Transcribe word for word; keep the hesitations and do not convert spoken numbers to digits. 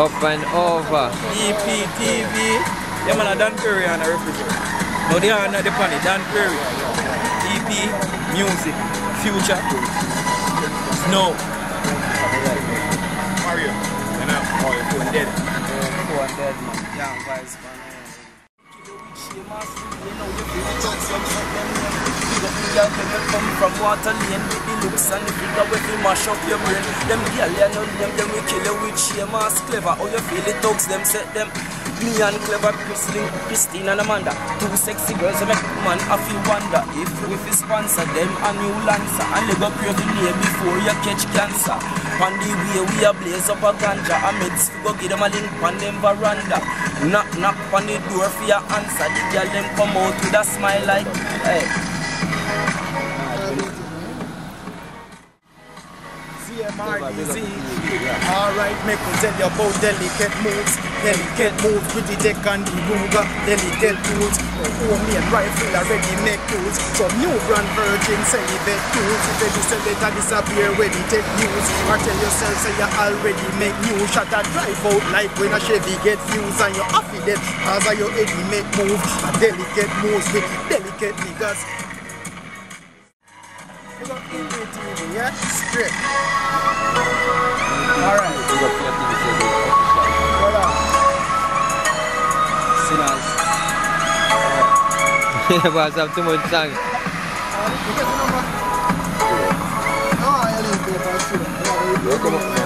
Up and over. E P T V. Yeah, man, Dan Perry and I represent. Now they are not the funny. Dan Perry. E P, music, future, snow. Mario. And I'm oh, you're going dead. Go on dead, man. Young vice, man. Come from water lane with the looks and the figure with the mash up your brain. Them girl, you know them, them we kill you with shame as clever. How you feel it thugs, them set them. Me and clever Christine, Christine and Amanda. Two sexy girls who make man I feel wonder. If we fi sponsor them a new lancer. And they go pray the name before you catch cancer. On the way we a blaze up a ganja. A meds we go give them a link on them veranda. Knock knock on the door for your answer. The girl them come out with a smile like hey. C M R D Z. Alright, make me tell you about delicate moves. Delicate moves with the deck and the Ruger. Delicate tools. Only and rifle already make tools. So new brand virgin celibate tools. If you sell it and disappear when you take news. Or tell yourself say you already make news. Shut a drive out like when a Chevy get fused. And you happy that cause of your Eddie make move. A delicate moves with delicate niggas. Yeah, straight. Alright. Sinners. Yeah, boss, have too much songs. Oh, I